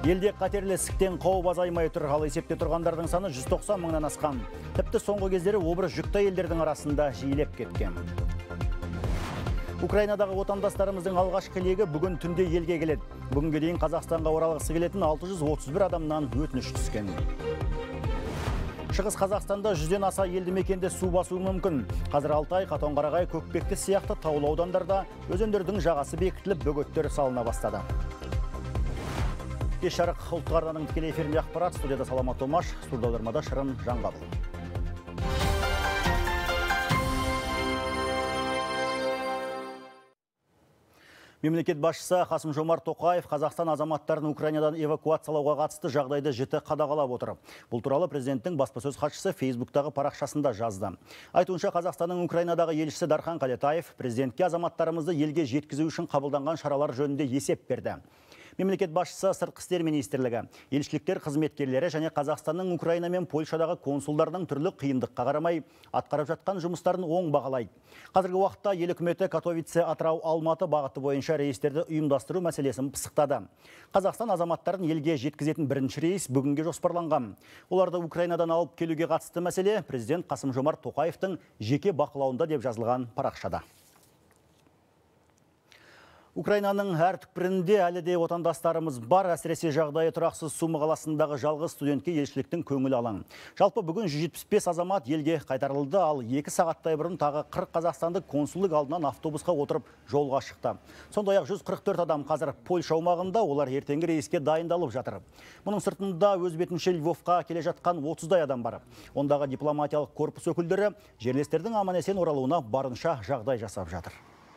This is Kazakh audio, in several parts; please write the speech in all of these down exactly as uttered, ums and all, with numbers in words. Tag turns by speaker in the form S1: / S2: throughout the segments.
S1: Елде қатерлі ісіктен қауіп азаймай тұр, ал есепте тұрғандардың саны жүз тоқсан мыңнан асқан. Тіпті соңғы кездері обыр жүкті елдердің арасында жиілеп кеткен. Украинадағы отандастарымыздың алғашқы легі бүгін түнде елге келеді. Бүгінге дейін Қазақстанға оралғысы келетін алты жүз отыз бір адамнан өтініш түскен. Шығыс Қазақстанда жүзден аса елді мекенде су басуы мүмкін. Қазір Алтай, Қатонқарағай, Көкпекті сияқты таулы аудандарда өзендердің жағасы бекітіліп, бөгеттер салына бастады. Кеш жарық ұлттық арнаның тікелей эфирінде ақпарат, студияда Саламат Омаш, сурдаудармада Шырын Жаңғабыл. Мемлекет басшысы Қасым-Жомарт Тоқаев Қазақстан азаматтарын Украинадан эвакуациялауға қатысты жағдайды жіті қадағалап отыр. Бұл туралы президенттің баспасөз хатшысы Фейсбуктағы парақшасында жазды. Айтуынша, Қазақстанның Украинадағы елшісі Дархан Қалетаев президентке азаматтарымызды елге жеткізу үшін қабылданған шаралар жөнінде есеп берді. Мемлекет басшысы Сыртқы істер министрлігі, елшіліктер қызметкерлері және Қазақстанның Украина мен Польшадағы консулдарының түрлі қиындыққа қарамай атқарып жатқан жұмыстарын оң бағалайды. Қазіргі уақытта ел үкіметі Катовице, Атырау, Алматы бағыты бойынша рейстерді ұйымдастыру мәселесін пысықтады. Қазақстан азаматтарын елге жеткізетін бірінші рейс бүгінге жоспарланған. Оларды Украинадан алып келуге қатысты мәселе президент Қасым-Жомарт Тоқаевтың жеке бақылауында деп жазылған парақшада. Украинаның әр түкпірінде әлі де отандастарымыз бар, әсіресе жағдайы тұрақсыз Сумы қаласындағы жалғыз студентке елшіліктің көңілі алаң. Жалпы бүгін жүз жетпіс бес азамат елге қайтарылды, ал екі сағаттай бұрын тағы қырық қазақстандық консулдық алдынан автобусқа отырып жолға шықты. Сондай-ақ жүз қырық төрт адам қазір Польша аумағында, олар ертеңгі рейске дайындалып жатыр. Мұның сыртында өз бетінше Львовқа келе жатқан отыздай адам бар. Ондағы дипломатиялық корпус өкілдері жерлестердің аман-есен оралуына барынша жағдай жасап жатыр.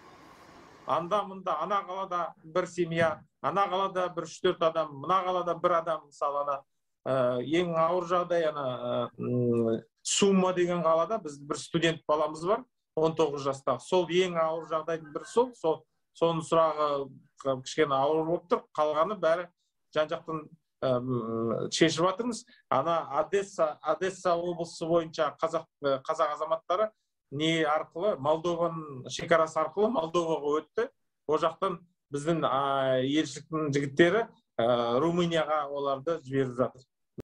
S2: Анда мында ана қалада бір семья, ана қалада бір үш төрт адам, мына қалада бір адам, мысалы ана ең ауыр жағдай ана Сума деген қалада біз бір студент баламыз бар, он тоғыз жастағы. Сол ең ауыр жағдайдың бір сол, сол соның сұрағы кішкене ауыр болып тұр, қалғаны бәрі жан-жақтан шешіп жатырмыз. Ана Одесса, Одесса облысы бойынша қазақ қазақ азаматтары не арқылы, Молдованың шекарасы арқылы Молдоваға өтті. О жақтан біздің елшіліктің жігіттері Румынияға оларды жіберіп жатыр.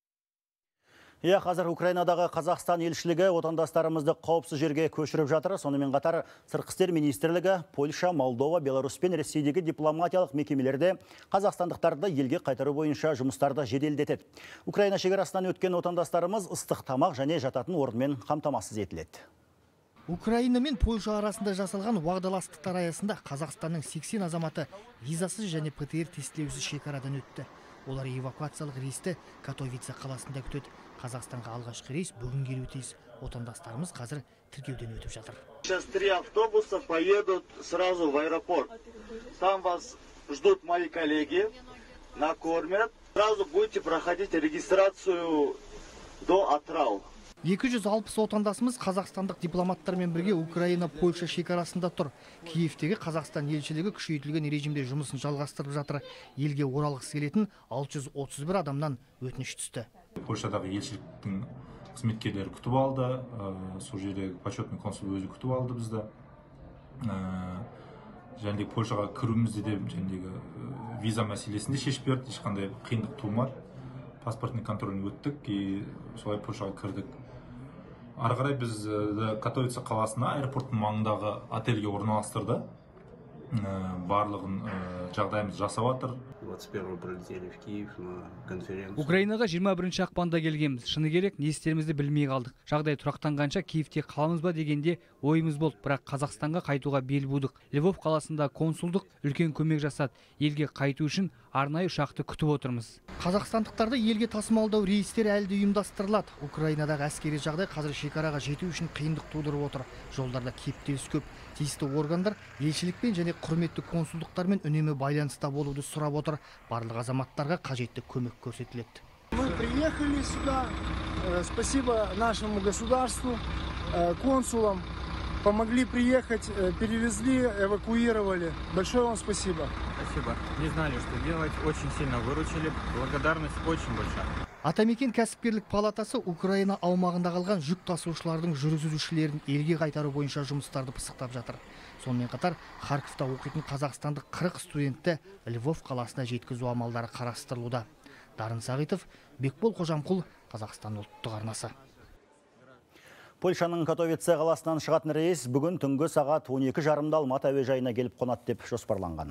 S1: Иә, қазір Украинадағы Қазақстан елшілігі отандастарымызды қауіпсіз жерге көшіріп жатыр. Сонымен қатар Сыртқы істер министрлігі Польша, Молдова, Беларусь пен Ресейдегі дипломатиялық мекемелерде қазақстандықтарды елге қайтару бойынша жұмыстарды жеделдетеді. Украина шекарасынан өткен отандастарымыз ыстық тамақ және жататын орынмен қамтамасыз етіледі.
S3: Украина мен Польша арасында жасалған уағдаластықтар аясында Қазақстанның сексен азаматы визасыз және ПТР тестілеусіз шекарадан өтті. Олар эвакуациялық рейсті Катовице қаласында күтеді. Қазақстанға алғашқы рейс бүгін келуі тиіс. Отандастарымыз қазір тіркеуден өтіп жатыр.
S4: Сейчас три автобуса поедут сразу в аэропорт. Там вас ждут мои коллеги, накормят. Сразу будете проходить регистрацию до Атырау.
S3: екі жүз алпыс отандасымыз қазақстандық дипломаттармен бірге Украина-Польша шекарасында тұр. Киевтегі Қазақстан елшілігі күшейтілген режимде жұмысын жалғастырып жатыр. Елге оралғысы келетін алты жүз отыз бір адамнан өтініш түсті.
S5: Польшадағы елшіліктің қызметкерлері күтіп алды. Сол жерде почетный консул өзі күтіп алды бізді. Және Польшаға кіруімізде де жәндегі виза мәселесінде шешіп берді. Ешқандай қиындық туылмады. Паспортный контролін өттік, и солай Польшаға кірдік. Ары қарай біз Катовице қаласына аэропорттың маңындағы отельге орналастырды. Барлығын жағдайымыз жасап жатыр.
S6: двадцать первого прилетели в Киев на конференцию.
S7: Украинаға жиырма бірінші ақпанда келгенбіз. Шыны керек, не істерімізді білмей қалдық. Жағдай тұрақтанғанша Киевте қаламыз ба дегенде ойымыз болды, бірақ Қазақстанға қайтуға бел будық. Львов қаласында консулдық үлкен көмек жасады. Елге қайту үшін арнайы ұшақты күтіп отырмыз.
S3: Қазақстандықтарды елге тасымалдау рейстері әлі де ұйымдастырылады. Украинадағы әскери жағдай қазір шекараға жету үшін қиындық тудырып отыр. Жолдарда кептеліс көп. Тиісті органдар елшілікпен және құрметті консулдықтармен үнемі байланыста болуды сұрап отыр. Барлық азаматтарға қажетті көмек көрсетіледі.
S8: Мы приехали сюда. Спасибо нашему государству, консулам. Помогли приехать, перевезли, эвакуировали. Большое вам спасибо.
S9: Спасибо. Не знали, что делать. Очень сильно выручили. Благодарность очень большая.
S3: Атамекен кәсіпкерлік палатасы Украина аумағында қалған жүк тасушылардың жүргізушілерін елге қайтару бойынша жұмыстарды пысықтап жатыр. Сонымен қатар Харьковта оқитын қазақстандық қырық студентті Львов қаласына жеткізу амалдары қарастырылуда. Дарын Сағитов, Бекбол Қожамқұл, Қазақстан ұлттық арнасы.
S1: Польшаның Катовице қаласынан шығатын рейс бүгін түнгі сағат он екі жарымда Алматы әуежайына келіп қонады деп жоспарланған.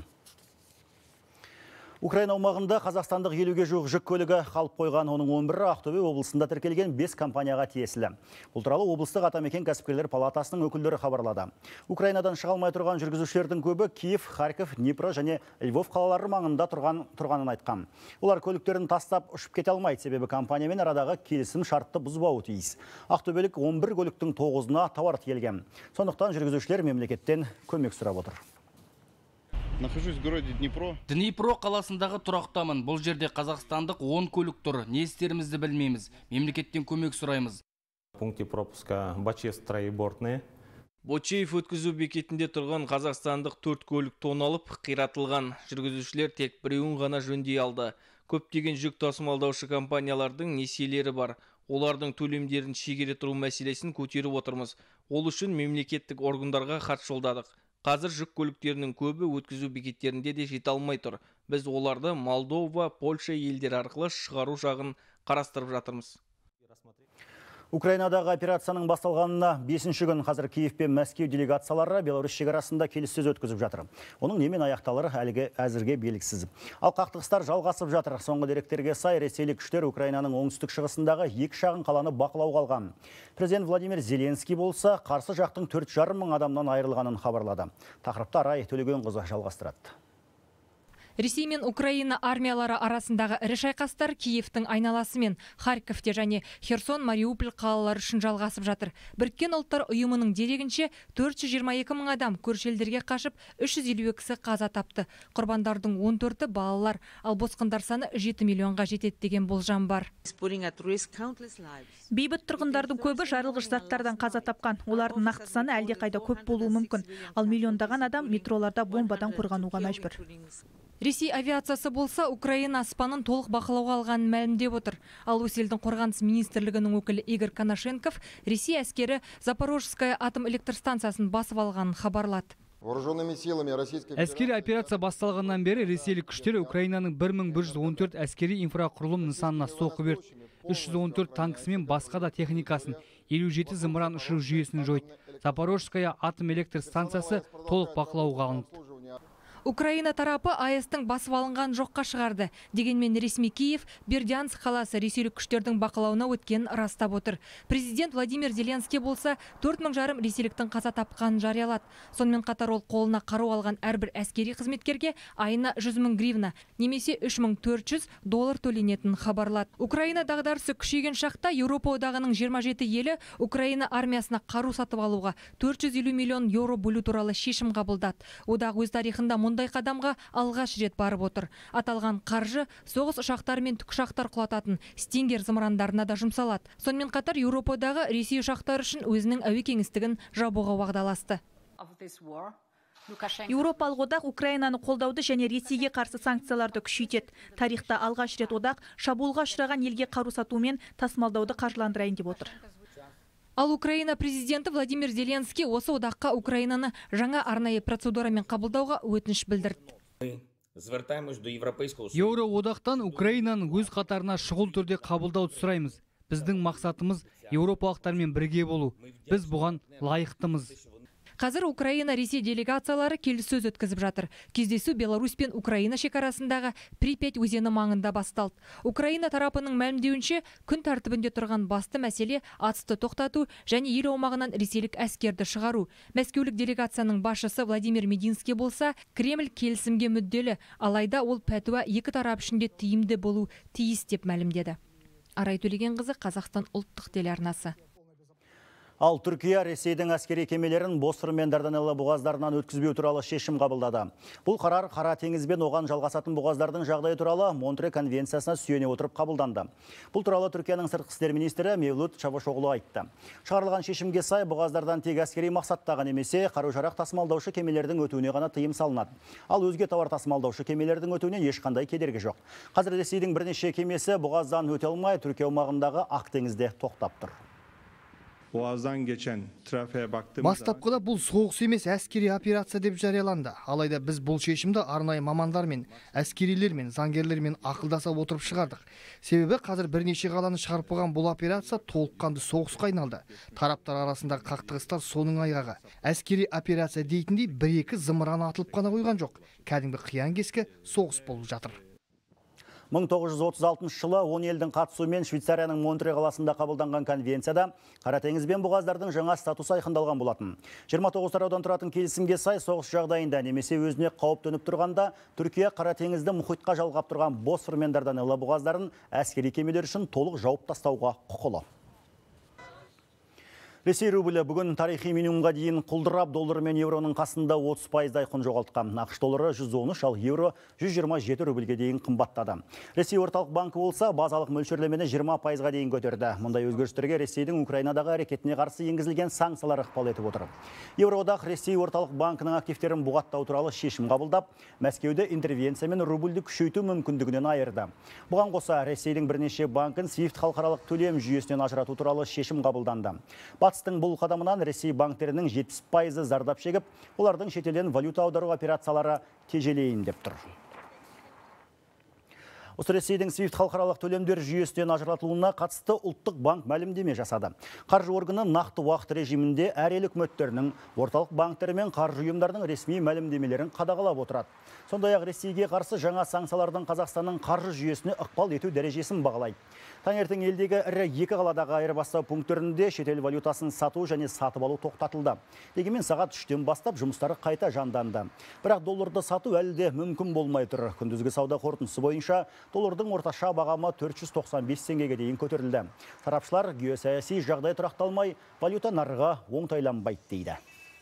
S1: Украина аумағында қазақстандық елуге жуық жүк көлігі қалып қойған, оның он бірі Ақтөбе облысында тіркелген бес компанияға тиесілі. Бұл туралы облыстық атамекен кәсіпкерлер палатасының өкілдері хабарлады. Украинадан шыға алмай тұрған жүргізушілердің көбі Киев, Харьков, Днепро және Львов қалалары маңында тұрған тұрғанын айтқан. Олар көліктерін тастап ұшып кете алмайды, себебі компаниямен арадағы келісім шартты бұзбауы тиіс. Ақтөбелік он бір көліктің тоғызына тауар тиелген. Сондықтан жүргізушілер мемлекеттен көмек сұрап отыр.
S10: Нахожусь в городе Днепро.
S11: Днепро қаласындағы тұрақтамын. Бұл жерде қазақстандық он көлік тұр. Не істерімізді білмейміз. Мемлекеттен көмек сұраймыз.
S12: Пункте пропуска Бачев троебортные.
S13: Бочеев өткізу бекетінде тұрған қазақстандық төрт көлік тоналып, қиратылған. Жүргізушілер тек біреуін ғана жөндей алды. Көптеген жүк тасымалдаушы компаниялардың несиелері бар. Олардың төлемдерін шегере тұру мәселесін көтеріп отырмыз. Ол үшін мемлекеттік органдарға хат жолдадық. Қазір жүк көліктерінің көбі өткізу бекеттерінде де жете алмай тұр. Біз оларды Молдова, Польша елдері арқылы шығару жағын қарастырып жатырмыз.
S1: Украинадағы операцияның басталғанына бесінші күн қазір Киев пен Мәскеу делегациялары Беларусь шекарасында келіссөз өткізіп жатыр. Оның немен аяқталары әлгі әзірге белгісіз. Ал қақтығыстар жалғасып жатыр. Соңғы деректерге сай ресейлік күштер Украинаның оңтүстік шығысындағы екі шағын қаланы бақылауға алған. Президент Владимир Зеленский болса, қарсы жақтың төрт жарым мың адамнан айырылғанын хабарлады. Тақырыпта Арай Төлегенқызы жалғастырады.
S14: Ресей мен Украина армиялары арасындағы ірі шайқастар Киевтің айналасы мен Харьковте және Херсон, Мариуполь қалалары үшін жалғасып жатыр. Біріккен ұлттар ұйымының дерегінше төрт жүз жиырма екі мың адам көрші елдерге қашып, үш жүз елу екісі қаза тапты. Құрбандардың он төрті балалар, ал босқындар саны жеті миллионға жетеді деген болжам бар.
S15: Бейбіт тұрғындардың көбі жарылғыш заттардан қаза тапқан. Олардың нақты саны әлдеқайда көп болуы мүмкін. Ал миллиондаған адам метроларда бомбадан қорғануға мәжбүр.
S14: Ресей авиациясы болса, Украина аспанын толық бақылауға алғанын мәлімдеп отыр. Ал осы елдің қорғаныс министрлігінің өкілі Игорь Коношенков Ресей әскері Запорожская атом электростанциясын басып алғанын хабарлады.
S7: Әскери операция басталғаннан бері ресейлік күштер Украинаның бір мың бір жүз он төрт әскери инфрақұрылым нысанына соққы берді. үш жүз он төрт танкісі мен басқа да техникасын, елу жеті зымыран ұшыру жүйесін жойды. Запорожская атом электростанциясы толық бақылауға алынды.
S14: Украина тарапы АЭС-тің басып алынған жоққа шығарды. Дегенмен ресми Киев, Бердянск қаласы ресейлік күштердің бақылауына өткенін растап отыр. Президент Владимир Зеленский болса, төрт мың жарым ресейліктің қаза тапқанын жариялады. Сонымен қатар ол қолына қару алған әрбір әскери қызметкерге айына жүз мың гривна, немесе үш мың төрт жүз доллар төленетінін хабарлады. Украина дағдарысы күшейген шақта Еуропа одағының жиырма жеті елі Украина армиясына қару сатып алуға төрт жүз елу миллион еуро бөлу туралы шешім қабылдады. Одақ өз тарихында мұндай қадамға алғаш рет барып отыр. Аталған қаржы соғыс ұшақтары мен тікұшақтар құлататын Стингер зымырандарына да жұмсалады. Сонымен қатар Еуропадағы Ресей ұшақтары үшін өзінің әуе кеңістігін жабуға уағдаласты.
S15: Еуропалық одақ Украинаны қолдауды және Ресейге қарсы санкцияларды күшейтеді. Тарихта алғаш рет одақ шабуылға ұшыраған елге қару сату мен тасымалдауды қаржыландырайын деп отыр.
S14: Ал Украина президенті Владимир Зеленский осы одаққа Украинаны жаңа арнайы процедурамен қабылдауға өтініш білдірді.
S7: Еуро одақтан Украинаның өз қатарына шұғыл түрде қабылдауды сұраймыз. Біздің мақсатымыз еуропалықтармен бірге болу. Біз бұған лайықтымыз.
S14: Қазір Украина Ресей делегациялары келіссөз өткізіп жатыр. Кездесу Беларусь пен Украина шекарасындағы Припять өзені маңында басталды. Украина тарапының мәлімдеуінше, күн тәртібінде тұрған басты мәселе атысты тоқтату және ел аумағынан ресейлік әскерді шығару. Мәскеулік делегацияның басшысы Владимир Мединский болса, Кремль келісімге мүдделі, алайда ол пәтуа екі тарап ішінде тиімді болу тиіс деп мәлімдеді. Арай Төлегенқызы, Қазақстан ұлттық телеарнасы.
S1: Ал Түркия Ресейдің әскери кемелерін Босфор мен Дарданелла бұғаздарынан өткізбеу туралы шешім қабылдады. Бұл қарар Қара теңіз бен оған жалғасатын бұғаздардың жағдайы туралы Монтре конвенциясына сүйене отырып қабылданды. Бұл туралы Түркияның сыртқы істер министрі Мевлют Чавушоғлу айтты. Шығарылған шешімге сай бұғаздардан тек әскери мақсаттағы немесе қару-жарақ тасымалдаушы кемелердің өтуіне ғана тыйым салынады. Ал өзге тауар тасымалдаушы кемелердің өтуіне ешқандай кедергі жоқ. Қазір Ресейдің бірнеше кемесі бұғаздан өте алмай Түркия аумағындағы Ақ теңізде тоқтап тұр.
S10: Boğaz'dan geçen trafiğe baktığımız
S3: Бастапқыда бұл соғыс емес әскери операция деп жарияланды. Алайда біз бұл шешімді арнайы мамандармен, әскерилермен, заңгерлермен ақылдаса отырып шығардық. Себебі қазір бірнеше қаланы шарпыған бұл операция толыққанды соғысқа айналды. Тараптар арасындағы қақтығыстар соның айғағы. Әскери операция дейтіндей бір-екі зымыран атылып қана қойған жоқ. Кәдімгі қиян-кескі соғыс болып жатыр.
S1: мың тоғыз жүз отыз алтыншы жылы он елдің қатысуымен Швейцарияның Монтре қаласында қабылданған конвенцияда Қара теңіз бен бұғаздардың жаңа статусы айқындалған болатын. жиырма тоғыз тараудан тұратын келісімге сай соғыс жағдайында немесе өзіне қауіп төніп тұрғанда Түркия Қара теңізді мұхитқа жалғап тұрған Босфор мен Дарданелла бұғаздарын әскери кемелер үшін толық жауып тастауға құқылы. Ресей рублі бүгін тарихи минимумға дейін құлдырап, доллар мен евроның қасында отыз пайыздай құн жоғалтқан. ақш доллары жүз он үш, ал евро жүз жиырма жеті рубльге дейін қымбаттады. Ресей орталық банкі болса, базалық мөлшерлемені жиырма пайызға дейін көтерді. Мұндай өзгерістерге Ресейдің Украинадағы әрекетіне қарсы енгізілген санкциялар ықпал етіп отыр. Евроодақ Ресей орталық банкінің активтерін бұғаттау туралы шешім қабылдап, Мәскеуді интервенция мен рубльді күшейту мүмкіндігінен айырды. Бұған қоса Ресейдің бірнеше банкін свифт халықаралық төлем жүйесінен ажырату туралы шешім қабылданды. Батыстың бұл қадамынан Ресей банктерінің жетпіс пайызы зардап шегіп, олардың шетелден валюта аудару операциялары тежелейін деп тұр. Осы Ресейдің свифт халықаралық төлемдер жүйесінен ажыратылуына қатысты ұлттық банк мәлімдеме жасады. Қаржы органы нақты уақыт режимінде әр ел үкіметтерінің, орталық банктері мен қаржы ұйымдарының ресми мәлімдемелерін қадағалап отырады. Сондай-ақ Ресейге қарсы жаңа санкциялардың Қазақстанның қаржы жүйесіне ықпал ету дәрежесін бағалайды. Таңертең елдегі ірі екі қаладағы айырбастау пункттерінде шетел валютасын сату және сатып алу тоқтатылды. Дегенмен сағат үштен бастап жұмыстары қайта жанданды. Бірақ долларды сату әлі де мүмкін болмай тұр. Күндізгі сауда қорытындысы бойынша доллардың орташа бағамы төрт жүз тоқсан бес теңгеге дейін көтерілді. Сарапшылар геосаяси жағдай тұрақталмай, валюта нарығы оңтайланбайды дейді.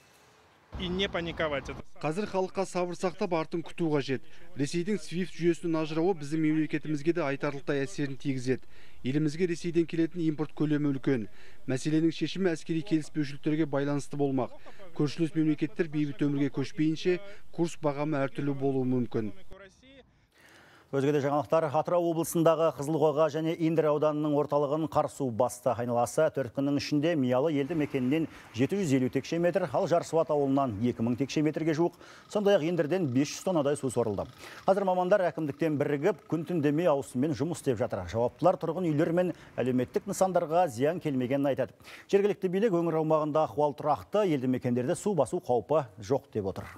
S16: Қазір халыққа сабыр сақтап артын күту қажет. Ресейдің свифт жүйесінің ажырауы біздің мемлекетімізге де айтарлықтай әсерін тигізеді. Елімізге Ресейден келетін импорт көлемі үлкен. Мәселенің шешімі әскери келіспеушіліктерге байланысты болмақ. Көршілес мемлекеттер бейбіт өмірге көшпейінше, курс бағамы әртүрлі болуы мүмкін.
S1: Өзгеде жаңалықтар, Атырау облысындағы Қызылқоға және Индер ауданының орталығын қар су басты. Айналасы төрт күннің ішінде Миялы елді мекенінен жеті жүз елу текше метр, ал Жарсуат ауылынан екі мың текше метрге жуық, сондай-ақ Индерден бес жүз тоннадай су сорылды. Қазір мамандар әкімдіктен бірігіп, күн түндемей ауысыммен жұмыс істеп жатыр. Жауаптылар тұрғын үйлер мен әлеуметтік нысандарға зиян келмегенін айтады. Жергілікті билік өңір аумағында ахуал тұрақты, елді мекендерде су басу қаупі жоқ деп отыр.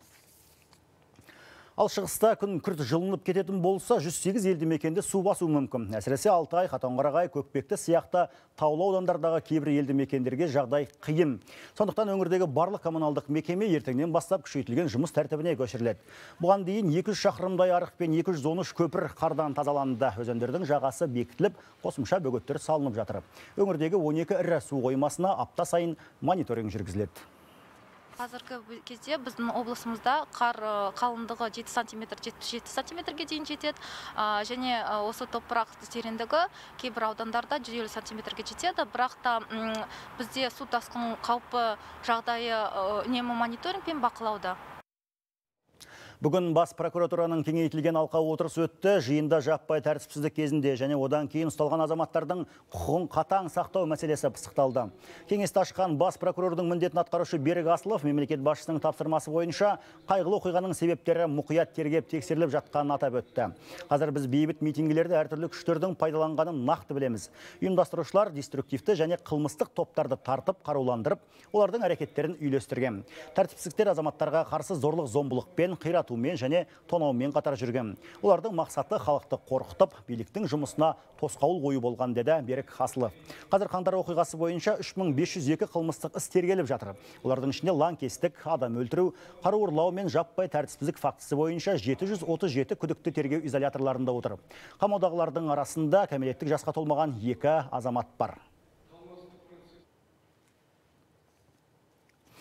S1: Ал шығыста күн күрт жылынып кететін болса, жүз сегіз елді мекенде су басу мүмкін. Әсіресе Алтай, Қатонқарағай, Көкпекті сияқты таулы аудандардағы кейбір елді мекендерге жағдай қиын. Сондықтан өңірдегі барлық коммуналдық мекеме ертеңнен бастап күшейтілген жұмыс тәртібіне көшіріледі. Бұған дейін екі жүз шақырымдай арық пен екі жүз он үш көпір қардан тазаланды. Өзендердің жағасы бекітіліп, қосымша бөгеттер салынып жатыр. Өңірдегі он екі ірі су қоймасына апта сайын мониторинг жүргізіледі.
S17: Қазіргі кезде біздің облысымызда қар қалыңдығы жеті сантиметр, жетпіс жеті сантиметрге дейін жетеді. Және осы топырақ тереңдігі кейбір аудандарда жүз елу сантиметрге жетеді. Бірақ та бізде су тасқын қаупі жағдайы үнемі мониторингпен бақылауда.
S1: Бүгін бас прокуратураның кеңейтілген алқа отырысы өтті. Жиында жаппай тәртіпсіздік кезінде және одан кейін ұсталған азаматтардың құқығын қатаң сақтау мәселесі пысықталды. Кеңесті ашқан бас прокурордың міндетін атқарушы Берік Асылов мемлекет басшысының тапсырмасы бойынша қайғылы оқиғаның себептері мұқият тергеп тексеріліп жатқанын атап өтті. Қазір біз бейбіт митингілерді әртүрлі күштердің пайдаланғанын нақты білеміз. Ұйымдастырушылар деструктивті және қылмыстық топтарды тартып, қаруландырып, олардың әрекеттерін үйлестірген. Тәртіпсіздіктер азаматтарға қарсы зорлық зомбылықпен, қиратумен және тонаумен қатар жүрген. Олардың мақсаты халықты қорқытып, биліктің жұмысына тосқауыл қою болған деді Берік Асылов. Қазір қаңтар оқиғасы бойынша үш мың бес жүз екі қылмыстық іс тергеліп жатыр. Олардың ішінде лаңкестік, адам өлтіру, қару ұрлау мен жаппай тәртіпсіздік фактісі бойынша жеті жүз отыз жеті күдікті тергеу изоляторларында отыр. Қамаудағылардың арасында кәмелеттік жасқа толмаған екі азамат бар.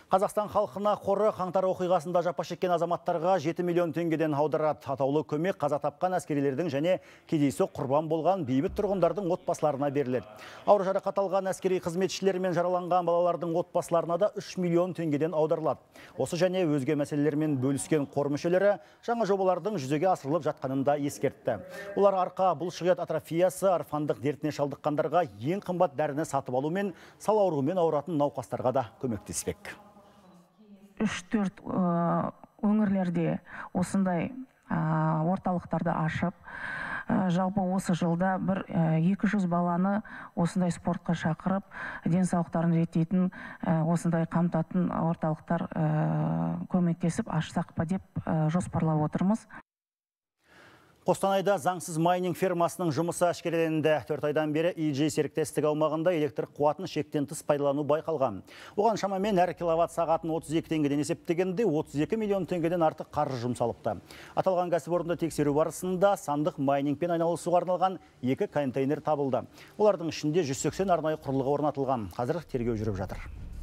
S1: Қазақстан халқына қоры қаңтар оқиғасында жапа шеккен азаматтарға жеті миллион теңгеден аударады. Атаулы көмек қаза тапқан әскерилердің және кездейсоқ құрбан болған бейбіт тұрғындардың отбасыларына беріледі. Ауыр жарақат алған әскери қызметшілер мен жараланған балалардың отбасыларына да үш миллион теңгеден аударылады. Осы және өзге мәселелермен бөліскен қор мүшелері жаңа жобалардың жүзеге асырылып жатқанын да ескертті. Олар арқа бұлшықет атрофиясы, орфандық дертіне шалдыққандарға ең қымбат дәріні сатып алу мен сал ауруымен ауыратын науқастарға да көмектеспек.
S18: үш төрт өңірлерде осындай орталықтарды ашып, жалпы осы жылда бір екі жүз баланы осындай спортқа шақырып, денсаулықтарын реттейтін, осындай қамтатын орталықтар көмектесіп ашсақ па деп жоспарлап отырмыз.
S1: Қостанайда заңсыз майнинг фермасының жұмысы әшкереленді. төрт айдан бері и джей серіктестік аумағында электр қуатын шектен тыс пайдалану байқалған. Оған шамамен әр киловатт сағатын отыз екі теңгеден есептегенде отыз екі миллион теңгеден артық қаржы жұмсалыпты. Аталған кәсіпорынды тексеру барысында сандық майнингпен айналысуға арналған екі контейнер табылды. Олардың ішінде жүз сексен арнайы құрылғы орнатылған. Қазір тергеу жүріп жатыр.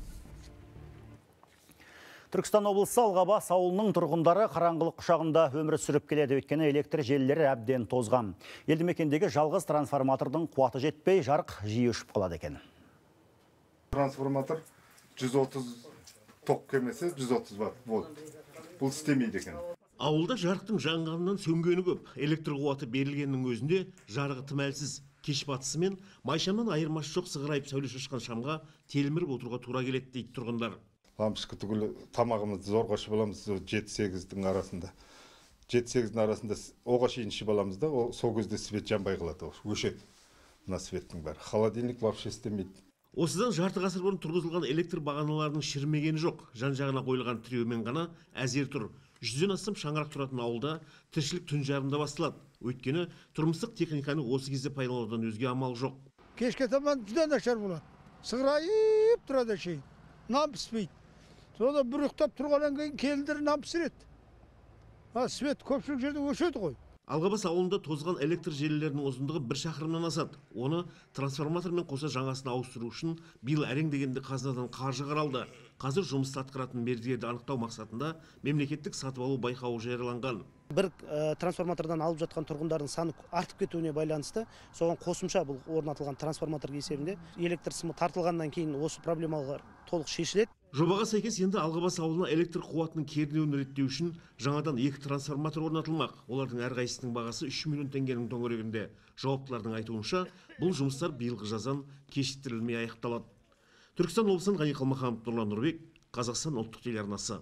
S1: Түркістан облысы Алғабас ауылының тұрғындары қараңғылық құшағында өмір сүріп келеді, өйткені электр желілері әбден тозған. Елді мекендегі жалғыз трансформатордың қуаты жетпей, жарық жиі ұшып қалады екен.
S19: Трансформатор жүз отыз ток кемесі жүз отыз ватт volt. Бұл істемейді екен.
S20: Ауылда жарықтың жанғанынан сөнгені көп. Электр қуаты берілгеннің өзінде жарығы тым әлсіз. Кеш батысымен майшамнан айырмасы жоқ сығырайып сәуле шашқан шамға телміріп отыруға тура келеді дейді тұрғындар.
S19: Лампышқа түгілі тамағымызды зорға ішіп аламыз жеті сегіздің арасында. жеті сегіздің арасында оға шейін ішіп аламыз да, сол кезде свет жанбай қалады, өшеді. Мына светтің бәрі. Холодильник вообще істемейді.
S20: Осыдан жарты ғасыр бұрын тұрғызылған электр бағаналарының шірімегені жоқ. Жан-жағына қойылған тіреумен ғана әзер тұр. Жүзден астам шаңырақ тұратын ауылда тіршілік түн жарымда басталады. Өйткені тұрмыстық техниканы осы кезде пайдаланудан өзге амал жоқ.
S8: Кешке таман жүзден нашар болады. Сығырайып тұрады шейін. Нам піспейді. Сода бір ұқтап тұрғаннан кейін келіндер нам пісіреді. Свет көпшілік жерде өшеді ғой.
S20: Алғабас ауылында тозған электр желілерінің ұзындығы бір шақырымнан асады. Оны трансформатормен қоса жаңасын ауыстыру үшін биыл әрең дегенде қазынадан қаржы қаралды. Қазір жұмысты атқаратын мердігерді анықтау мақсатында мемлекеттік сатып алу байқауы жарияланған.
S21: Бір трансформатордан алып жатқан тұрғындардың саны артып кетуіне байланысты, соған қосымша бұл орнатылған трансформатор есебінде электр сымы тартылғаннан кейін осы проблемалар толық шешіледі.
S20: Жобаға сәйкес енді Алғабас ауылына электр қуатының кернеуін реттеу үшін жаңадан екі трансформатор орнатылмақ. Олардың әрқайсысының бағасы үш миллион теңгенің төңірегінде. Жауаптылардың айтуынша, бұл жұмыстар биылғы жаздан кешіктірілмей аяқталады. Түркістан облысынан Ғани Қалмаханов, Нұрлан Нұрбек, Қазақстан ұлттық телеарнасы.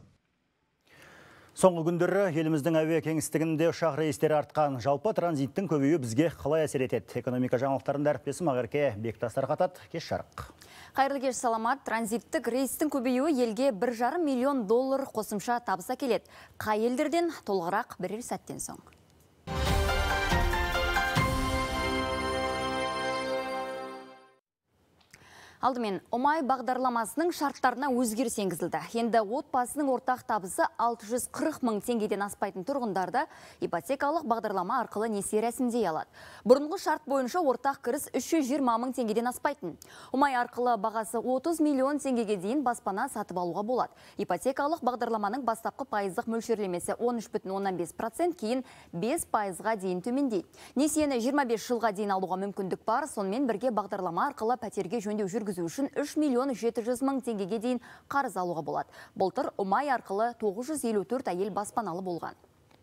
S1: Соңғы күндері еліміздің әуе кеңістігінде ұшақ рейстері артқан. Жалпы транзиттің көбеюі бізге қалай әсер етеді? Экономика жаңалықтарында әріптесім Ақерке Бектастар қатады. Кеш жарық.
S22: Қайырлы кеш, саламат. Транзиттік рейстің көбеюі елге бір жарым миллион доллар қосымша табыс әкеледі. Қай елдерден? Толығырақ бірер сәттен соң. Алдымен, Омай бағдарламасының шарттарына өзгеріс енгізілді. Енді отбасының ортақ табысы алты жүз қырық мың теңгеден аспайтын тұрғындарды ипотекалық бағдарлама арқылы несие рәсімдей алады. Бұрынғы шарт бойынша ортақ кіріс үш жүз жиырма мың теңгеден аспайтын. Омай арқылы бағасы отыз миллион теңгеге дейін баспана сатып алуға болады. Ипотекалық бағдарламаның бастапқы пайыздық мөлшерлемесі он үш бүтін оннан бес процент, кейін бес пайызға дейін төмендейді. Несиені жиырма бес жылға дейін алуға мүмкіндік бар. Сонымен бірге бағдарлама арқылы пәтерге жөндеу жүргізу үшін үш миллион жеті жүз мың теңгеге дейін қарыз алуға болады. Былтыр Омай арқылы тоғыз жүз елу төрт әйел баспаналы болған.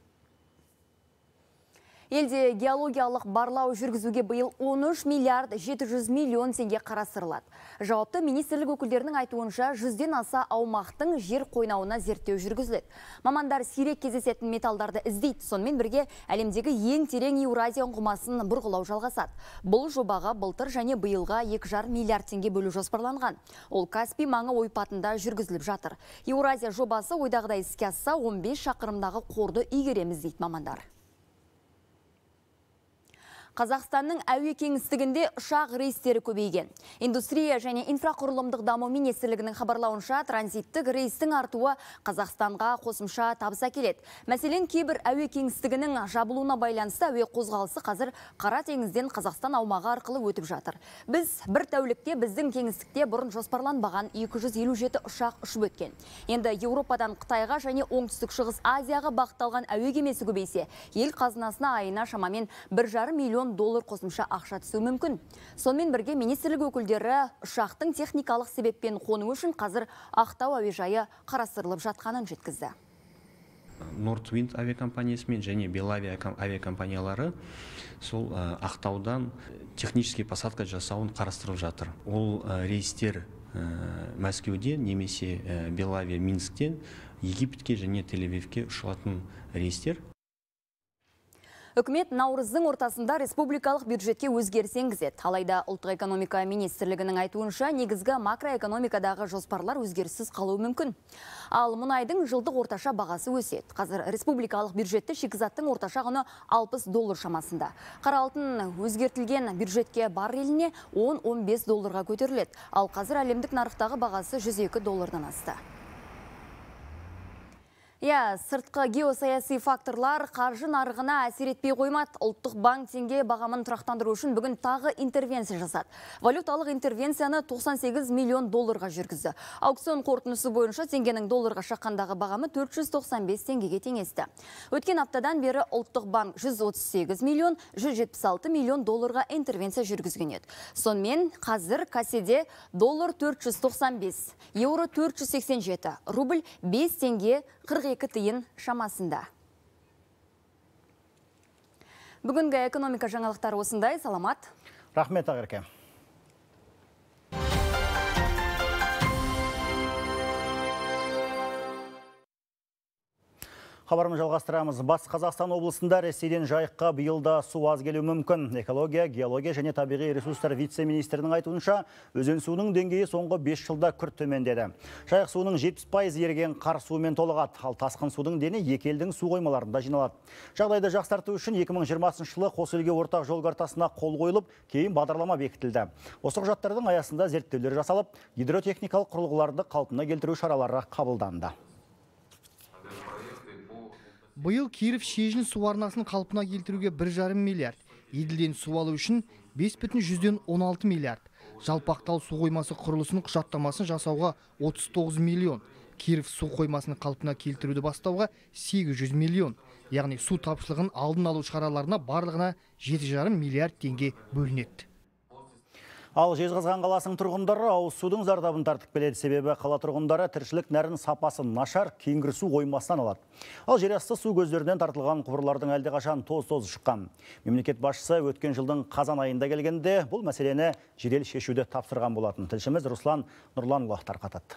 S22: Елде геологиялық барлау жүргізуге биыл он үш миллиард жеті жүз миллион теңге қарастырылады. Жауапты министрлік өкілдерінің айтуынша жүзден аса аумақтың жер қойнауына зерттеу жүргізіледі. Мамандар сирек кездесетін металдарды іздейді. Сонымен бірге әлемдегі ең терең Еуразия ұңғымасын бұрғылау жалғасады. Бұл жобаға былтыр және биылға екі жарым миллиард теңге бөлу жоспарланған. Ол Каспий маңы ойпатында жүргізіліп жатыр. Еуразия жобасы ойдағыдай іске асса он бес шақырымдағы қорды игереміз дейді мамандар. Қазақстанның әуе кеңістігінде ұшақ рейстері көбейген. Индустрия және инфрақұрылымдық даму министрлігінің хабарлауынша, транзиттік рейстің артуы Қазақстанға қосымша табыс әкеледі. Мәселен, кейбір әуе кеңістігінің жабылуына байланысты әуе қозғалысы қазір Қара теңізден Қазақстан аумағы арқылы өтіп жатыр. Біз бір тәулікте біздің кеңістікте бұрын жоспарланбаған екі жүз елу жеті ұшақ ұшып өткен. Енді Еуропадан Қытайға және оңтүстік шығыс Азияға бағытталған әуе кемесі көбейсе, ел қазынасына айына шамамен бір жарым миллион доллар қосымша ақша түсуі мүмкін. Сонымен бірге министрлік өкілдері ұшақтың техникалық себеппен қону үшін қазір Ақтау әуежайы қарастырылып жатқанын жеткізді.
S2: Нордвинд авиакомпаниясымен және Белавия авиакомпаниялары сол Ақтаудан технический посадка жасауын қарастырып жатыр. Ол рейстер Мәскеуде немесе Белавия Минсктен Египетке және Тель-Авивке ұшылатын рейстер.
S22: Үкімет наурыздың ортасында республикалық бюджетке өзгеріс енгізеді. Алайда ұлттық экономика министрлігінің айтуынша негізгі макроэкономикадағы жоспарлар өзгеріссіз қалуы мүмкін. Ал мұнайдың жылдық орташа бағасы өседі. Қазір республикалық бюджетті шикізаттың орташа құны алпыс доллар шамасында. Қара алтын өзгертілген бюджетке барреліне он он бес долларға көтеріледі. Ал қазір әлемдік нарықтағы бағасы жүз екі доллардан асты. Я, сыртқы геосаяси факторлар қаржы нарығына әсер етпей қоймады. Ұлттық банк теңге бағамын тұрақтандыру үшін бүгін тағы интервенция жасады. Валюталық интервенцияны тоқсан сегіз миллион долларға жүргізді. Аукцион қорытындысы бойынша теңгенің долларға шаққандағы бағамы төрт жүз тоқсан бес теңгеге теңесті. Өткен аптадан бері Ұлттық банк жүз отыз сегіз миллион жүз жетпіс алты миллион долларға интервенция жүргізген еді. Сонымен қазір касседе доллар төрт жүз тоқсан бес, еуро төрт жүз сексен жеті, рубль бес теңге қырық екі тиын шамасында. Бүгінгі экономика жаңалықтары осындай. Саламат.
S1: Рахмет, Ағырке. Хабарымыз жалғастырамыз. Батыс Қазақстан облысында Ресейден жайыққа биылда су аз келуі мүмкін. Экология, геология және табиғи ресурстар вице-министрінің айтуынша, өзен суының деңгейі соңғы бес жылда күрт төмендеді. Жайық суының жетпіс пайыз еріген қар суымен толығады, ал тасқын судың дені екі елдің су қоймаларында жиналады. Жағдайды жақсарту үшін екі мың жиырмасыншы жылы қос елге ортақ жол картасына қол қойылып, кейін бағдарлама бекітілді. Осы құжаттардың аясында зерттеулер жасалып, гидротехникалық құрылғыларды қалпына келтіру шаралары қабылданды.
S3: Бұйыл Киров Шежін су арнасын қалпына келтіруге бір жарым миллиард, Еділден су алу үшін бес бүтін жүзден он алты миллиард, Жалпақтал су қоймасы құрылысының құжаттамасын жасауға отыз тоғыз миллион, Киров су қоймасын қалпына келтіруді бастауға сегіз жүз миллион, яғни су тапшылығын алдын алу шараларына барлығына жеті жарым миллиард теңге бөлінеді.
S1: Ал Жезқазған қаласының тұрғындары ауыз судың зардабын тартып келеді. Себебі қала тұрғындары тіршілік нәрін сапасы нашар кейінгір су қоймасынан алады. Ал жерасты су көздерінен тартылған құбырлардың әлдеқашан тоз-тоз шыққан. Мемлекет басшысы өткен жылдың қазан айында келгенде бұл мәселені жедел шешуді тапсырған болатын. Тілшіміз Руслан Нұрланұлы тарқатады.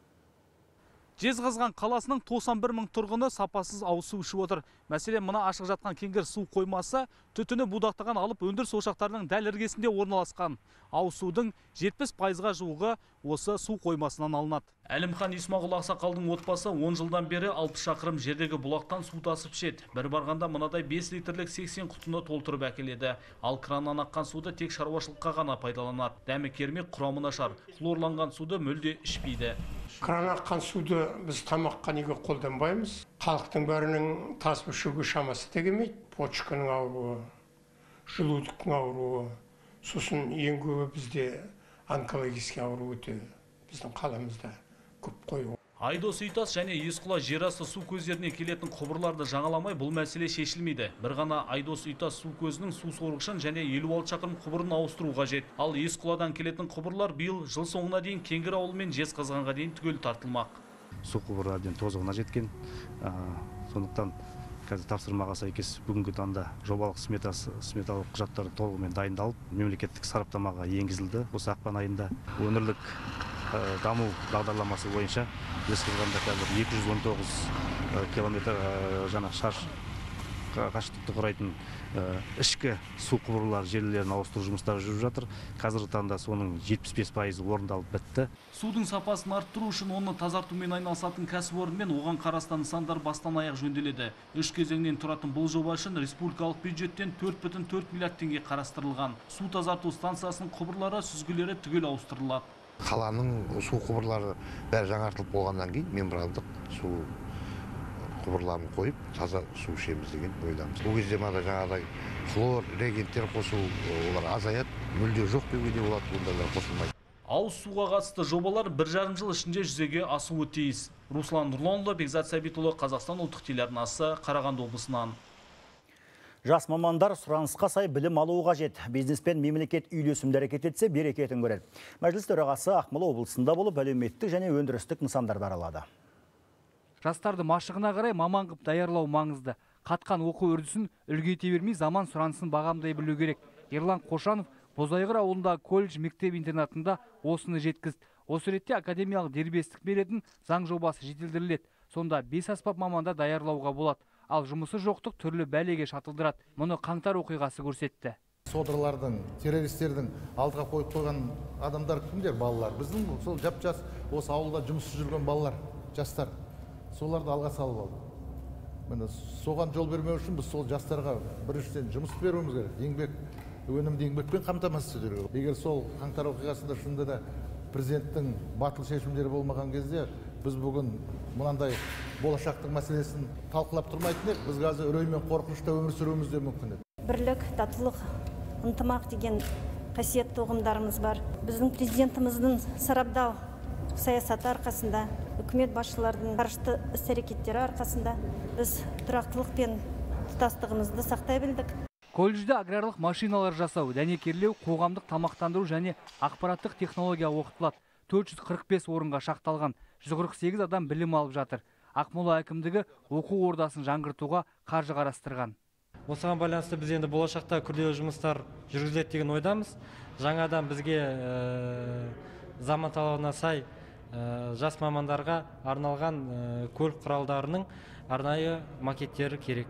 S4: Жезқазған қаласының тоқсан бір мың тұрғыны сапасыз ауыз су ішіп отыр. Мәселен, мына ашық жатқан кеңгір су қоймасы түтіні будақтаған алып өндіріс ошақтарының дәл іргесінде орналасқан. Ауыз судың жетпіс пайызға жуығы осы су қоймасынан алынады. Әлімхан Исмағұл Ақсақалдың отбасы он жылдан бері алпыс шақырым жердегі бұлақтан су тасып ішеді. Бір барғанда мынадай бес литрлік сексен құтыны толтырып әкеледі. Ал краннан аққан суды тек шаруашылыққа ғана пайдаланады. Дәмі кермек, құрамы нашар. Хлорланған суды мүлде ішпейді.
S23: Кран аққан суды біз тамаққа неге қолданбаймыз. Халықтың бәрінің тасып ішуге шамасы тегемейді. Почканың ауруы, желудоктың ауруы, сосын ең көбі бізде онкологический ауру өте біздің қаламызда көп қою.
S4: Айдос Үйтас және Есқұла жерасты су көздеріне келетін құбырларды жаңаламай бұл мәселе шешілмейді. Бір ғана Айдос Үйтас су көзінің су сорғышын және елу алты шақырым құбырын ауыстыру қажет. Ал Есқұладан келетін құбырлар биыл жыл соңына дейін Кеңгір ауылы мен Жезқазғанға дейін түгел тартылмақ.
S24: Су құбырлардың тозығына жеткен. Сондықтан қазір тапсырмаға сәйкес бүгінгі таңда жобалық сметасы, сметалық құжаттары толығымен дайындалып, мемлекеттік сараптамаға енгізілді. Осы ақпан айында өңірлік даму бағдарламасы бойынша Жезқазғанда қазір екі жүз он тоғыз километр жаңа шаршы қашықтықты құрайтын ішкі су құбырлар желілерін ауыстыру жұмыстары жүріп жатыр. Қазіргі таңда соның жетпіс бес пайызы орындалып бітті.
S4: Судың сапасын арттыру үшін оны тазартумен айналысатын кәсіпорын мен оған қарасты нысандар бастан аяқ жөнделеді. Үш кезеңнен тұратын бұл жоба үшін республикалық бюджеттен төрт бүтін төрт миллиард теңге қарастырылған. Су тазарту станциясының құбырлары, сүзгілері түгел ауыстырылады.
S5: Қаланың су құбырлары бәрі жаңартылып болғаннан кейін мембрандық су құбырларын қойып, таза су ішеміз деген ойдамыз. Бұл кезде мада жаңағыдай хлор, реагенттер қосу олар азаяды, мүлде жоқ деуге де болады, бұндайлар қосылмайды.
S4: Ауыз суға қатысты жобалар бір жарым жыл ішінде жүзеге асуы тиіс. Руслан Нұрланұлы, Бекзат Сәбитұлы, Қазақстан ұлттық телеарнасы, Қарағанды облысынан.
S1: Жас мамандар сұранысқа сай білім алуы қажет. Бизнес пен мемлекет үйлесімді әрекет етсе, берекетін көреді. Мәжіліс төрағасы Ақмола облысында болып, әлеуметтік және өндірістік нысандарды аралады.
S7: Жастарды машығына қарай маман қып даярлау маңызды. Қатқан оқу үрдісін үлгейте бермей заман сұранысын бағамдай білу керек. Ерлан Қошанов Бозайғыр ауылындағы колледж мектеп интернатында осыны жеткізді. Осы ретте академиялық дербестік беретін заң жобасы жетілдіріледі. Сонда бес аспап маманда даярлауға болады. Ал жұмысы жоқтық түрлі бәлеге шатылдырады. Мұны қаңтар оқиғасы көрсетті.
S6: Содырлардың, террористердің алдыға қойып қойған адамдар кімдер? Балалар. Біздің сол жап-жас осы ауылда жұмыссыз жүрген балалар, жастар. Соларды алға салып алды. Міне соған жол бермеу үшін біз сол жастарға біріншіден жұмыс беруіміз керек. Еңбек, өнімді еңбекпен қамтамасыз ету керек. Егер сол қаңтар оқиғасында шынында да президенттің батыл шешімдері болмаған кезде біз бүгін мынандай болашақтың мәселесін талқылап тұрмайтын едік. Біз қазір үрей мен қорқынышта өмір сүруіміз де мүмкін еді.
S9: Бірлік, татулық, ынтымақ деген қасиетті ұғымдарымыз бар. Біздің президентіміздің сарабдал саясаты арқасында, үкімет басшыларының қарышты іс-әрекеттері арқасында біз тұрақтылық пен тұтастығымызды сақтай білдік.
S7: Колледжде аграрлық машиналар жасау, дәнекерлеу, қоғамдық тамақтандыру және ақпараттық технология оқытылады. төрт жүз қырық бес орынға шақталған, жүз қырық сегіз адам білім алып жатыр. Ақмола әкімдігі оқу ордасын жаңғыртуға қаржы қарастырған.
S11: Осыған байланысты біз енді болашақта күрделі жұмыстар жүргізіледі деген ойдамыз. Жаңадан бізге заман талабына сай жас мамандарға арналған көлік құралдарының арнайы макеттері керек.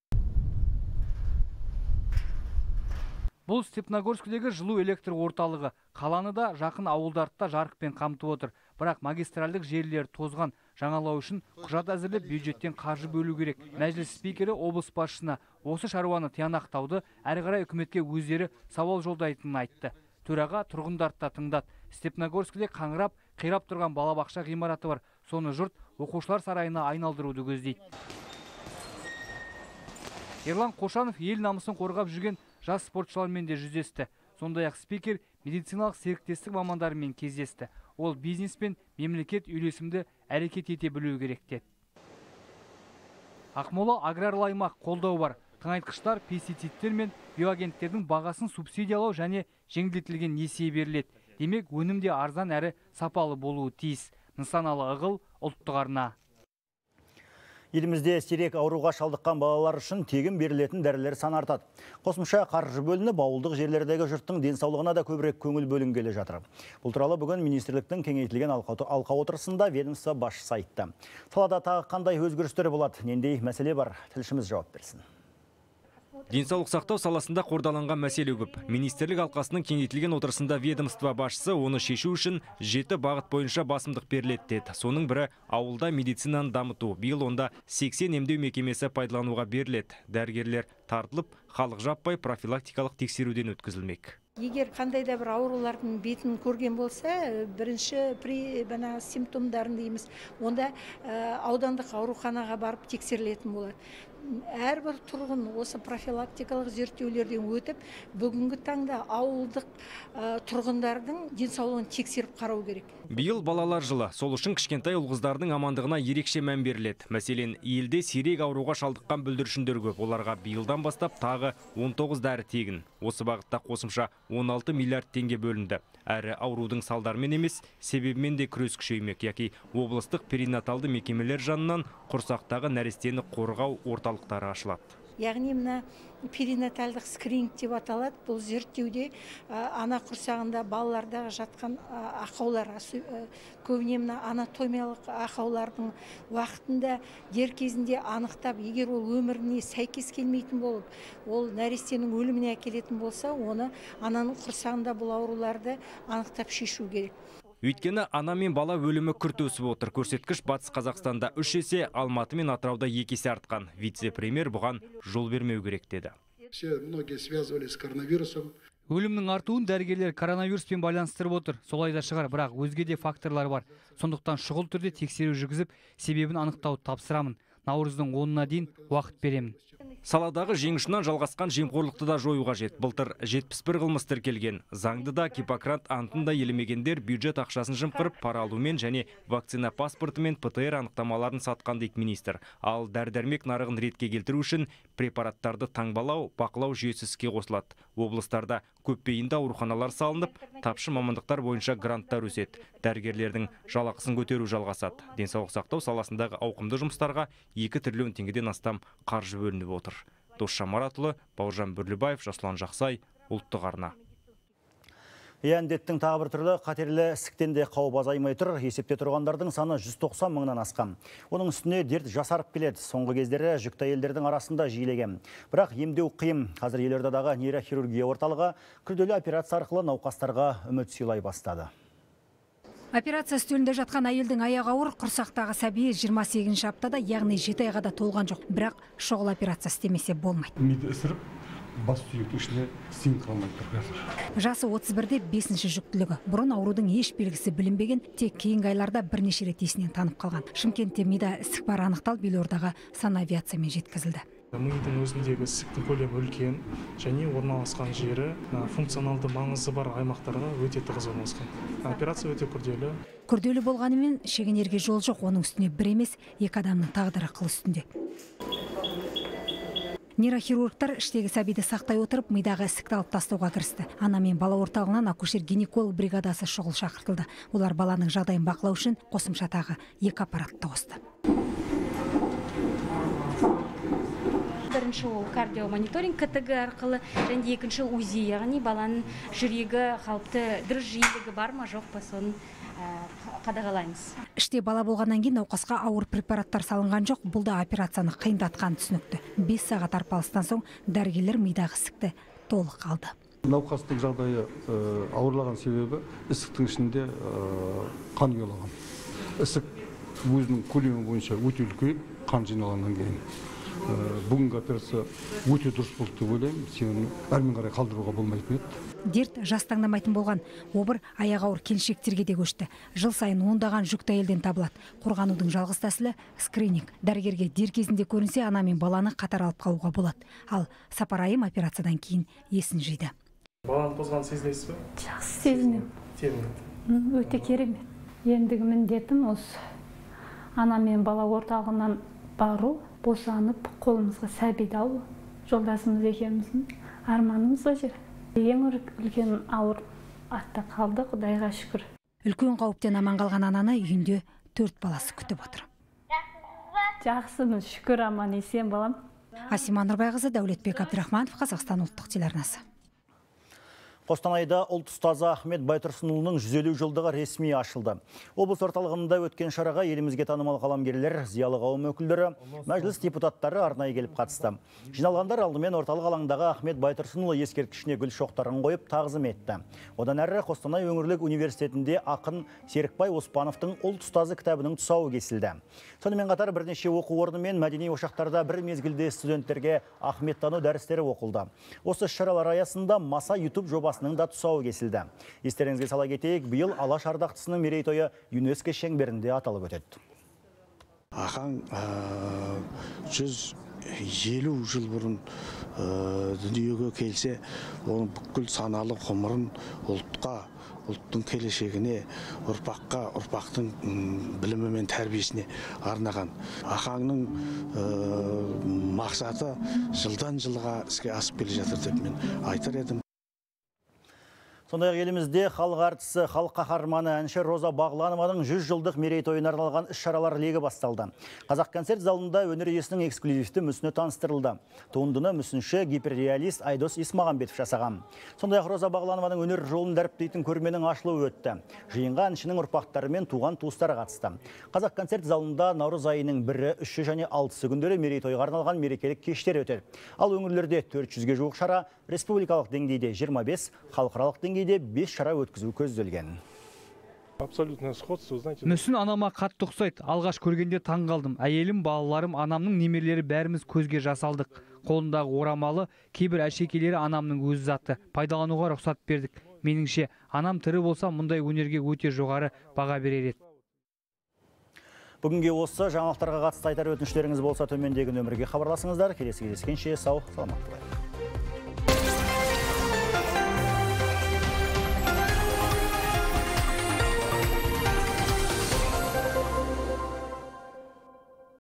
S7: Бұл Степногорскідегі жылу электр орталығы. Қаланы да жақын ауылдарда жарықпен қамтып отыр. Бірақ магистральдық желілер тозған. Жаңалау үшін құжат әзірлеп бюджеттен қаржы бөлу керек. Мәжіліс спикері облыс басшысына осы шаруаны тиянақтауды әрі қарай үкіметке өздері сауал жолдайтынын айтты. Төраға тұрғындарды да тыңдады. Степногорскіде қаңырап, қирап тұрған балабақша ғимараты бар. Соны жұрт оқушылар сарайына айналдыруды көздейді. Ерлан Қошанов ел намысын қорғап жүрген жас спортшылармен де жүздесті. Сондай-ақ спикер медициналық серіктестік мамандарымен кездесті. Ол бизнес пен мемлекет үйлесімді әрекет ете білу керек деді. Ақмола аграрлы аймақ қолдау бар. Тыңайтқыштар, пестицидтер мен биоагенттердің бағасын субсидиялау және жеңілдетілген несие беріледі. Демек, өнімде арзан әрі сапалы болуы тиіс. Нысаналы ығыл, ұлттық арна.
S1: Елімізде сирек ауруға шалдыққан балалар үшін тегін берілетін дәрілер саны артады. Қосымша қаржы бөлініп, ауылдық жерлердегі жұрттың денсаулығына да көбірек көңіл бөлінгелі жатыр. Бұл туралы бүгін министрліктің кеңейтілген алқа отырысында ведомство басшысы айтты. Салада тағы қандай өзгерістер болады, нендей мәселе бар, тілшіміз жауап берсін.
S25: Денсаулық сақтау саласында қордаланған мәселе көп. Министрлік алқасының кеңейтілген отырысында ведомство басшысы оны шешу үшін жеті бағыт бойынша басымдық беріледі деді. Соның бірі ауылда медицинаны дамыту. Биыл онда сексен емдеу мекемесі пайдалануға беріледі. Дәрігерлер тартылып, халық жаппай профилактикалық тексеруден өткізілмек.
S26: Егер қандай да бір аурулардың бетін көрген болса, бірінші при бана симптомдарын дейміз, онда аудандық ауруханаға барып тексерілетін болады. Әрбір тұрғын осы профилактикалық зерттеулерден өтіп, бүгінгі таңда ауылдық тұрғындардың денсаулығын тексеріп қарау керек.
S25: Биыл балалар жылы, сол үшін кішкентай ұл-қыздардың амандығына ерекше мән беріледі. Мәселен, елде сирек ауруға шалдыққан бүлдіршіндер көп. Оларға биылдан бастап тағы он тоғыз дәрі тегін. Осы бағытта қосымша он алты миллиард теңге бөлінді. Әрі аурудың салдарымен емес, себебімен де күрес күшеймек, яки облыстық перинаталды мекемелер жанынан құрсақтағы нәрестені қорғау орталықтары ашылады.
S26: яғни мына перинатальдық скрининг деп аталады. Бұл зерттеуде ана құрсағында балалардағы жатқан ақаулар, көбіне мына анатомиялық ақаулардың уақытында дер кезінде анықтап, егер ол өміріне сәйкес келмейтін болып, ол нәрестенің өліміне әкелетін болса, оны ананың құрсағында бұл ауруларды анықтап шешу керек.
S25: Өйткені ана мен бала өлімі күрт өсіп отыр. Көрсеткіш Батыс Қазақстанда үш есе, Алматы мен Атырауда екі есе артқан. Вице-премьер бұған жол бермеу керек деді.
S10: Все многие связывали с коронавирусом.
S7: Өлімнің артуын дәрігерлер коронавируспен байланыстырып отыр. Солай да шығар, бірақ өзге де факторлар бар. Сондықтан шұғыл түрде тексеру жүргізіп, себебін анықтауды тапсырамын. Наурыздың онына дейін уақыт беремін.
S25: Саладағы жеңішінен жалғасқан жемқорлықты да жою қажет. Былтыр жетпіс бір қылмыс тіркелген. Заңды да Гиппократ антын да елемегендер бюджет ақшасын жымқырып, пара алумен және вакцина паспорты мен ПТР анықтамаларын сатқан дейді министр. Ал дәрі-дәрмек нарығын ретке келтіру үшін препараттарды таңбалау, бақылау жүйесі іске қосылады. Облыстарда көпбейінді ауруханалар салынып, тапшы мамандықтар бойынша гранттар өседі. Дәрігерлердің жалақысын көтеру жалғасады. Денсаулық сақтау саласындағы ауқымды жұмыстарға екі триллион теңгеден астам қаржы бөлініп отыр. Досжан Маратұлы, Бауыржан Бүрлібаев, Жасұлан Жақсай, ұлттық арна.
S1: Індеттің тағы бір түрлі қатерлі ісіктен де қауіп азаймай тұр. Есепте тұрғандардың саны жүз тоқсан мыңнан асқан. Оның үстіне дерт жасарып келеді. Соңғы кездері жүкті әйелдердің арасында жиілеген. Бірақ емдеу қиын. Қазір елордадағы нейрохирургия орталығы күрделі операция арқылы науқастарға үміт сыйлай бастады.
S12: Операция үстелінде жатқан әйелдің аяғы ауыр, құрсақтағы сәби жиырма сегізінші аптада, яғни жеті айға да толған жоқ. Бірақ шұғыл операция істемесе болмайды.
S13: Миды ісіріп, бас сүйектің ішіне сыйып қалмай тұр қазір.
S12: Жасы отыз бірде бесінші жүктілігі. Бұрын аурудың еш белгісі білінбеген, тек кейінгі айларда бірнеше рет есінен танып қалған. Шымкентте мида ісік бар анықталып, елордаға санавиациямен жеткізілді.
S14: Мидың өзіндегі ісіктің көлемі үлкен және орналасқан жері функционалды маңызы бар аймақтарға өте тығыз орналасқан. Операция өте күрделі.
S12: Күрделі болғанымен шегенерге жол жоқ, оның үстіне бір емес, екі адамның тағдыры қыл үстінде. Нейрохирургтар іштегі сәбиді сақтай отырып, мидағы ісікті алып тастауға кірісті. Ана мен бала орталығынан акушер-гинеколог бригадасы шұғыл шақыртылды. Олар баланың жағдайын бақылау үшін қосымша тағы екі аппаратты қосты.
S15: Бірінші ол кардиомониторинг КТГ арқылы, және екінші УЗИ, яғни баланың жүрегі қалыпты дұрыс жиілігі бар ма жоқ па, соны қадағалаймыз.
S12: Іште бала болғаннан кейін науқасқа ауыр препараттар салынған жоқ, бұл да операцияны қиындатқан түсінікті. бес сағат арпалыстан соң дәрігерлер мидағы ісікті толық алды.
S13: Науқастың жағдайы ауырлаған себебі ісіктің ішінде қан ұялаған. Ісік өзінің көлемі бойынша өте үлкейіп, қан жиналғаннан кейін. Бүгінгі операция өте дұрыс болды деп ойлаймын. Сені әрмен қарай қалдыруға болмайтын еді.
S12: Дерт жас таңдамайтын болған. Обыр аяғы ауыр келіншектерге де көшті. Жыл сайын ондаған жүкті әйелден табылады. Қорғанудың жалғыз тәсілі скрининг. Дәрігерге дер кезінде көрінсе, ана мен баланы қатар алып қалуға болады. Ал Сапарайым операциядан кейін есін жиды.
S14: Баланы тозған сезінесіз бе?
S16: Жақсы сезінемін.
S14: Сезінемін.
S16: Өте керемет. Ендігі міндетім осы ана мен бала орталығынан бару, босанып, қолымызға сәбиді алу. Жолдасымыз екеуміздің арманымыз ба жер. Ең үлкен ауыр артта қалды, Құдайға шүкір.
S12: Үлкен қауіптен аман қалған ананы үйінде төрт баласы күтіп отыр.
S16: Жақсымыз, шүкір, аман есен балам.
S12: Асима Нұрбайқызы, Дәулетбек Абдрахманов, Қазақстан ұлттық телеарнасы.
S1: Қостанайда ұлт ұстазы Ахмет Байтұрсынұлының жүз елу жылдығы ресми ашылды. Облыс орталығында өткен шараға елімізге танымал қаламгерлер, зиялы қауым өкілдері, мәжіліс депутаттары арнайы келіп қатысты. Жиналғандар алдымен орталық алаңдағы Ахмет Байтұрсынұлы ескерткішіне гүл шоқтарын қойып тағзым етті. Одан әрі Қостанай өңірлік университетінде ақын Серікбай Оспановтың ұлт ұстазы кітабының тұсауы кесілді. Сонымен қатар бірнеше оқу орны мен мәдени ошақтарда бір мезгілде студенттерге Ахметтану дәрістері оқылды. Осы шаралар аясында Маса YouTube жобасының да тұсауы кесілді. Естеріңізге сала кетейік, биыл Алаш ардақтысының мерейтойы ЮНЕСКО шеңберінде аталып өтеді.
S27: Ахаң жүз елу жыл бұрын дүниеге келсе, оның бүкіл саналы ғұмырын ұлтқа, ұлттың келешегіне, ұрпаққа, ұрпақтың білімі мен тәрбиесіне арнаған. Ахаңның мақсаты жылдан жылға іске асып келе жатыр деп мен айтар едім.
S1: Сондай-ақ елімізде халық әртісі, халық қаһарманы әнші Роза Бағланованың жүз жылдық мерейтойына арналған іс-шаралар легі басталды. Қазақконцерт залында өнер иесінің эксклюзивті мүсіні таныстырылды. Туындыны мүсінші гиперреалист Айдос Исмағамбетов жасаған. Сондай-ақ Роза Бағланованың өнер жолын дәріптейтін көрменің ашылуы өтті. Жиынға әншінің ұрпақтары мен туған туыстары қатысты. Қазақконцерт залында наурыз айының бірі, үші және алтысы күндері мерейтойға арналған мерекелік кештер өтеді. Ал өңірлерде төрт жүзге жуық шара, республикалық деңгейде жиырма бес, халықаралық деңгейде бес шара өткізу көзделген.
S2: Абсолютно сходство, знаете.
S7: Мүсін анама қатты ұқсайды. Алғаш көргенде таң қалдым. Әйелім, балаларым, анамның немерелері бәріміз көзге жас алдық. Қолындағы орамалы, кейбір әшекейлері анамның өз заты. Пайдалануға рұқсат бердік. Меніңше, анам тірі болса, мұндай өнерге өте жоғары баға берер еді.
S1: Бүгінге осы жаңалықтарға қатысты айтар өтініштеріңіз болса, төмендегі нөмірге хабарласыңыздар. Келесі кездескенше сау, саламат болайық.